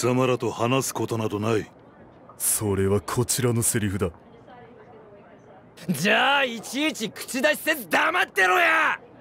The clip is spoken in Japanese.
様らと話すことなどない。 それはこちらのセリフだ。 じゃあいちいち口出しせず黙ってろや。